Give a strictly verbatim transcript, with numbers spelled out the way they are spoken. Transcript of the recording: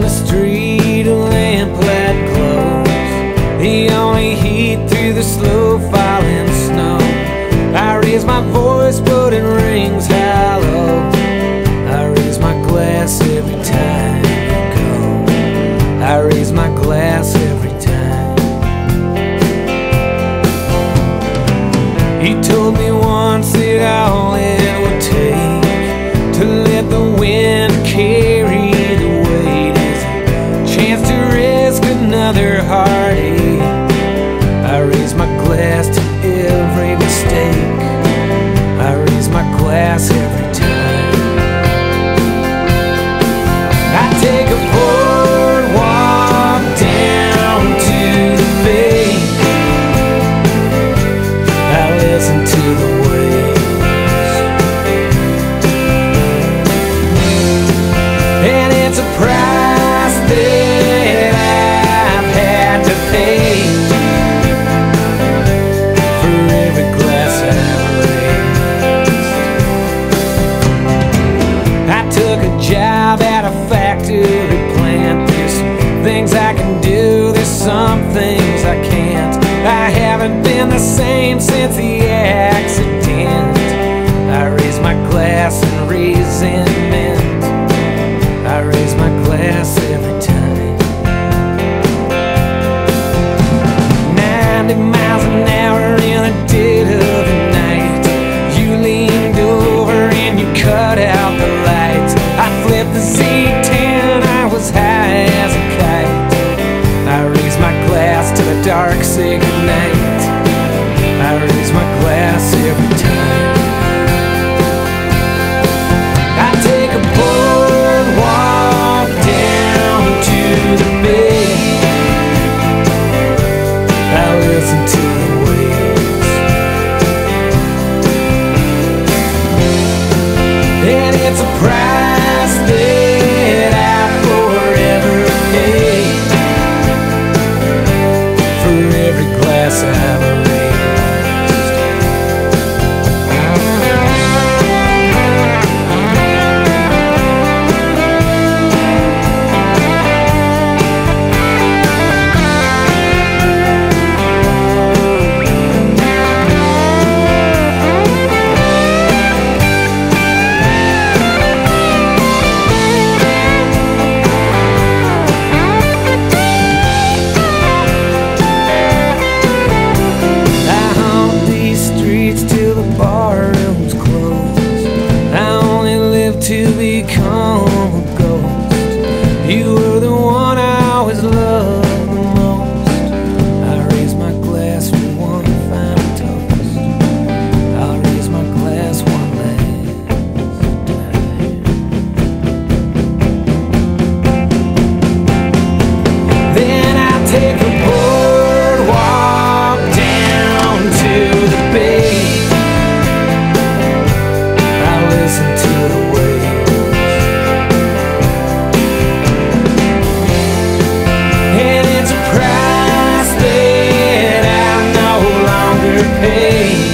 street, a lamplight glows, the only heat through the slow falling snow. I raise my voice but it rings hollow. I raise my glass every time you go. I raise my glass every time. He told me once that all it would take to let the wind carry the weight is a chance to risk another heartache. I raise my glass to every mistake. I raise my glass every time. I take a boardwalk down to the bay. I listen to the waves, and it's a price that I've had to pay for every glass I've raised. I took a job at a factory plant. There's some things I can do, there's some things I can't. I haven't been the same since the accident. I raise my glass and resentment. I raise my glass every time. Ninety miles an hour in the dead of the night. You leaned over and you cut out the lights. I flipped the Z ten, I was high as a kite. I raise my glass to the dark, say goodnight. I raise my glass every time. I take a boardwalk down to the bay. I listen to the waves, and it's a price that I forever pay for every glass I've raised. Barroom's closed. I only live to become a ghost. You were the one I always loved the most. I raise my glass for one final toast. I'll raise my glass one last time. Then I take a boardwalk down to the bay. Listen to the waves, and it's a price that I no longer pay